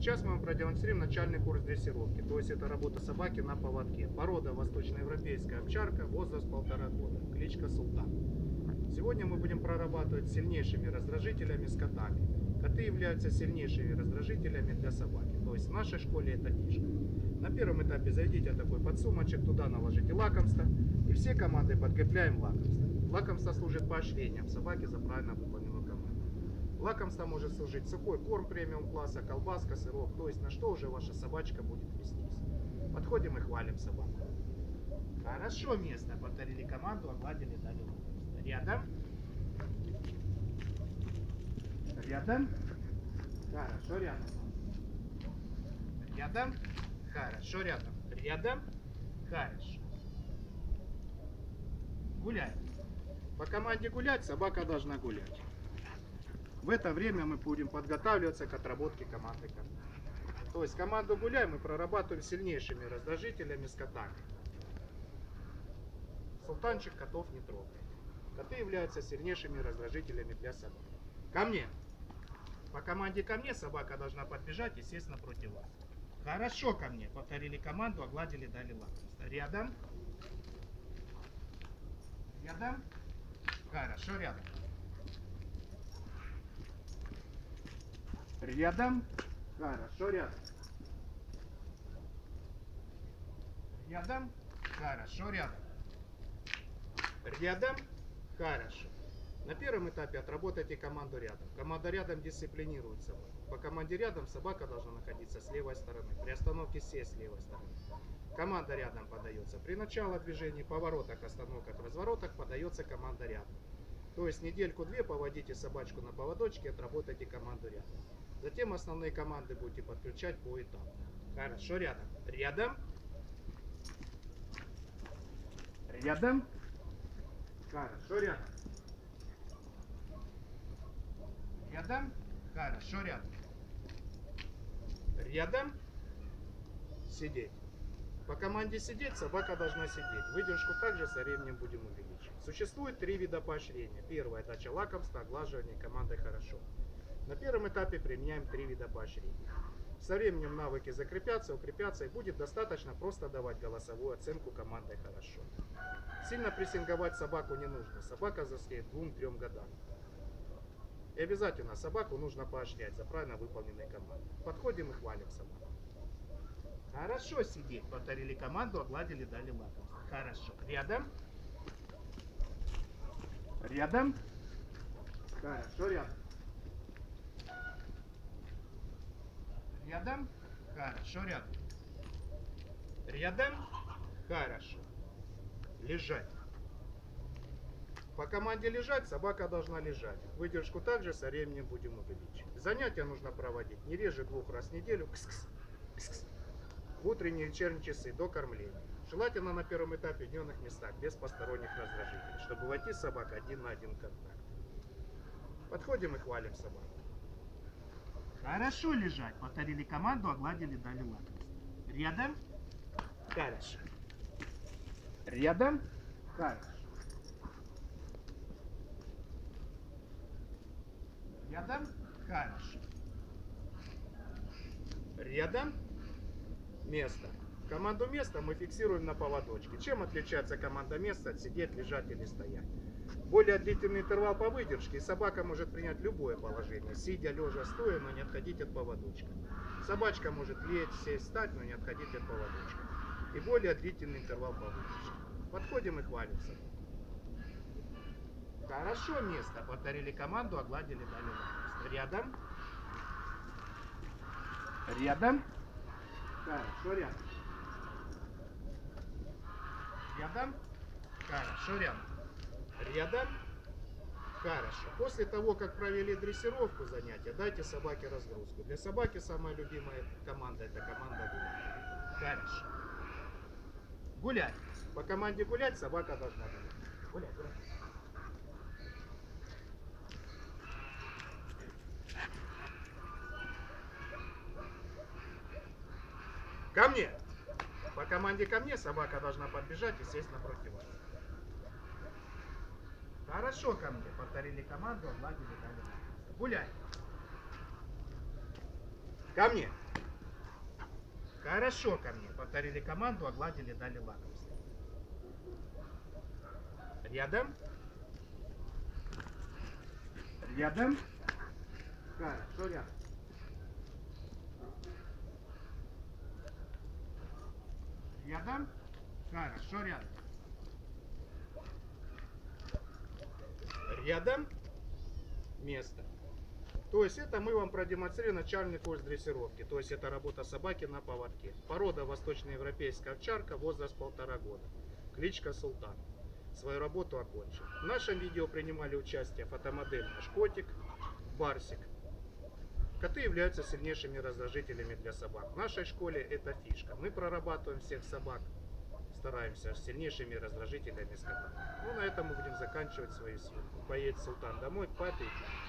Сейчас мы вам продемонстрируем начальный курс дрессировки. То есть это работа собаки на поводке. Порода восточноевропейская овчарка, возраст 1,5 года. Кличка Султан. Сегодня мы будем прорабатывать сильнейшими раздражителями с котами. Коты являются сильнейшими раздражителями для собаки. То есть в нашей школе это фишка. На первом этапе заведите такой подсумочек, туда наложите лакомство. И все команды подкрепляем лакомство. Лакомство служит поощрением собаки за правильно выполненную команду. Лакомство может служить сухой корм премиум класса, колбаска, сырок, то есть на что уже ваша собачка будет вестись. Подходим и хвалим собаку. Хорошо место, повторили команду, огладили, дали лакомство. Рядом. Рядом. Хорошо, рядом. Рядом. Хорошо, рядом. Рядом. Хорошо. Гулять. По команде гулять собака должна гулять. В это время мы будем подготавливаться к отработке команды кота. То есть команду гуляй мы прорабатываем сильнейшими раздражителями с котами. Султанчик котов не трогает. Коты являются сильнейшими раздражителями для собак. Ко мне. По команде ко мне собака должна подбежать и сесть напротив вас. Хорошо ко мне. Повторили команду, огладили, дали лакомство. Рядом. Рядом. Хорошо, рядом. Рядом. Хорошо, рядом. Рядом. Хорошо, рядом. Рядом. Хорошо. На первом этапе отработайте команду рядом. Команда рядом дисциплинирует собаку. По команде рядом собака должна находиться с левой стороны. При остановке сесть с левой стороны. Команда рядом подается. При начале движения, поворотах, остановках, разворотах подается команда рядом. То есть недельку-две поводите собачку на поводочке, отработайте команду рядом. Затем основные команды будете подключать поэтапно. Хорошо, рядом. Рядом. Рядом. Хорошо, рядом. Рядом. Хорошо, рядом. Рядом. Сидеть. По команде сидеть собака должна сидеть. Выдержку также со временем будем увеличивать. Существует 3 вида поощрения. Первое — дача лакомства, оглаживание командой хорошо. На первом этапе применяем 3 вида поощрения. Со временем навыки закрепятся, укрепятся и будет достаточно просто давать голосовую оценку командой хорошо. Сильно прессинговать собаку не нужно. Собака засеет 2-3 годам. И обязательно собаку нужно поощрять за правильно выполненные команды. Подходим и хвалим собаку. Хорошо сидеть. Повторили команду, огладили, дали лакомство. Хорошо. Рядом. Рядом. Хорошо, рядом. Рядом. Хорошо, рядом. Рядом. Хорошо. Лежать. По команде лежать собака должна лежать. Выдержку также со временем будем увеличивать. Занятия нужно проводить не реже 2 раз в неделю. В утренние и вечерние часы до кормления. Желательно на первом этапе в дневных местах, без посторонних раздражителей, чтобы войти с собакой 1 на 1 контакт. Подходим и хвалим собаку. Хорошо лежать. Повторили команду, огладили, дали лакомство. Рядом. Хорошо. Рядом. Хорошо. Рядом. Хорошо. Рядом. Место. Команду места мы фиксируем на поводочке. Чем отличается команда места от сидеть, лежать или стоять? Более длительный интервал по выдержке, и собака может принять любое положение. Сидя, лежа, стоя, но не отходить от поводочка. Собачка может лечь, сесть, встать, но не отходить от поводочка. И более длительный интервал по выдержке. Подходим и хвалим собаку. Хорошо место. Повторили команду, огладили, дали лакомство. Рядом. Рядом. Хорошо, рядом. Рядом. Хорошо, рядом. Рядом. Хорошо. После того, как провели дрессировку занятия, дайте собаке разгрузку. Для собаки самая любимая команда — это команда гулять. Хорошо. Гулять. По команде гулять собака должна гулять. Гулять, гулять. Ко мне! По команде ко мне собака должна подбежать и сесть напротив вас. Хорошо ко мне. Повторили команду, огладили, дали лакомство. Гуляй. Ко мне. Хорошо ко мне. Повторили команду, огладили, дали лакомство. Рядом. Рядом. Хорошо, рядом. Рядом. Хорошо, рядом. Рядом. Место. То есть это мы вам продемонстрировали начальный курс дрессировки. То есть это работа собаки на поводке. Порода восточноевропейская овчарка, возраст 1,5 года. Кличка Султан. Свою работу окончил. В нашем видео принимали участие фотомодель наш котик, Барсик. Коты являются сильнейшими раздражителями для собак. В нашей школе это фишка. Мы прорабатываем всех собак, стараемся с сильнейшими раздражителями с котами. Ну, на этом мы будем заканчивать свою съемку. Поедет Султан домой к папе.